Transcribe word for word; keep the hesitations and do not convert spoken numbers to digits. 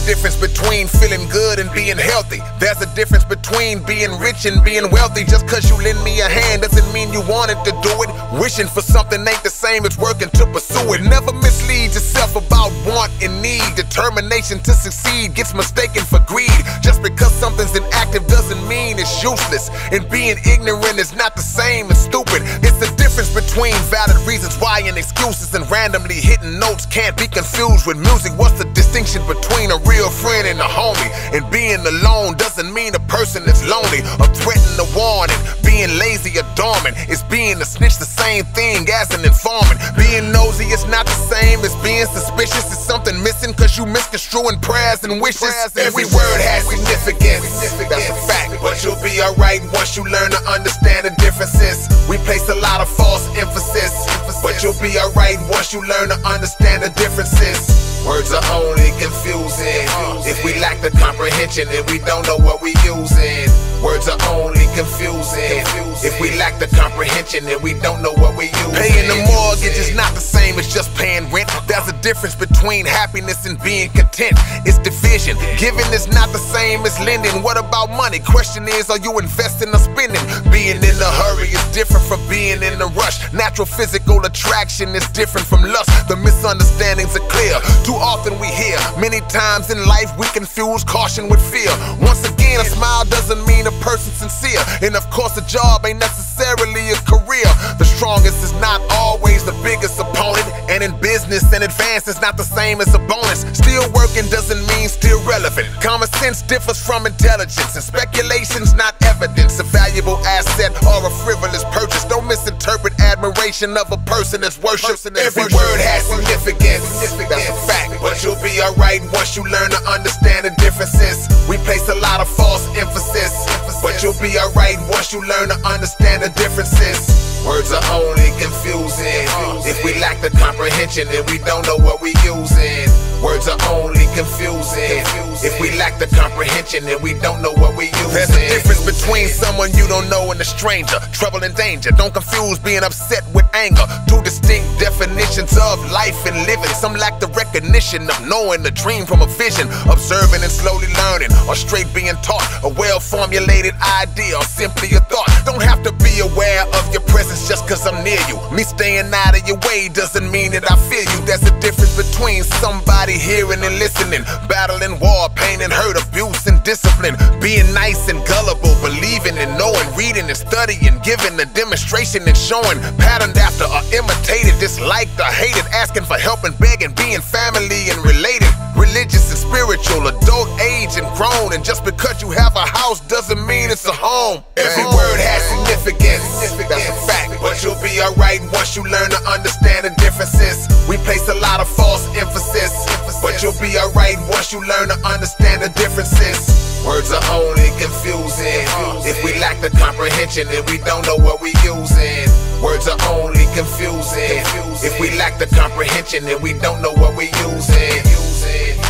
difference between feeling good and being healthy. There's a difference between being rich and being wealthy. Just cause you lend me a hand doesn't mean you wanted to do it. Wishing for something ain't the same as working to pursue it. Never mislead yourself about want and need. Determination to succeed gets mistaken for greed. Just because something's inactive doesn't mean it's useless. And being ignorant is not the same as stupid. It's the difference between valid reasons why and excuses, and randomly hitting notes can't be confused with music. What's the distinction between a real friend and a homie? And being alone doesn't mean a person is lonely or threatening to warn. And being lazy or dormant is being a snitch, the same thing as an informant. Being nosy is not the same as being suspicious. It's something missing cause you misconstruing prayers and wishes. Every word has significance, that's a fact. But you'll be alright once you learn to understand the differences. We place a lot of false emphasis, but you'll be alright once you learn to understand the differences. Words are only confusing if we lack the comprehension and we don't know what we using. Words are only confusing if we lack the comprehension and we don't know what we using. Paying the mortgage is not the same as just paying rent. There's a difference between happiness and being content. It's division. Giving is not the same as lending. What about money? Question is, are you investing or spending? Being in a hurry is different from being in a rush. Natural physical attraction is different from lust. The misunderstandings are clear. Too often we hear, many times in life we confuse caution with fear. Once again, a smile doesn't mean a person sincere. And of course a job ain't necessarily a career. The strongest is not always the biggest opponent. And in business, an advance is not the same as a bonus. Still working doesn't mean still relevant. Common sense differs from intelligence, and speculation's not evidence. A valuable asset or a frivolous purchase. Don't misinterpret admiration of a person as worship. Every word has significance, that's a fact. But you'll be alright once you learn to understand the differences. We place a lot of false emphasis, but you'll be alright once you learn to understand the differences. Words are only confusing if we lack the comprehension and we don't know what we using. Words are only confusing if we lack the comprehension and we don't know what we using. There's a difference between someone you don't know and a stranger. Trouble and danger, don't confuse being upset with anger. Two distinct definitions of life and living. Some lack the recognition of knowing the dream from a vision. Observing and slowly learning, or straight being taught. A well-formulated idea or simply a thought. Don't have to be aware of your presence just cause I'm near you. Me staying out of your way doesn't mean that I feel you. There's a difference between somebody hearing and listening. Battling war, pain and hurt, abuse and discipline. Being nice and gullible, believing and knowing. Reading and studying, giving a demonstration and showing. Patterned after or imitated, disliked or hated. Asking for help and begging, being family and related. Religious and spiritual, adult age and grown. And just because you have a house doesn't mean it's a home. Every word has significance, that's a fact. But you'll be alright once you learn to understand the differences. We place a lot of false emphasis, but you'll be alright once you learn to understand the differences. Words are only confusing if we lack the comprehension and we don't know what we using. Words are only confusing if we lack the comprehension and we don't know what we using.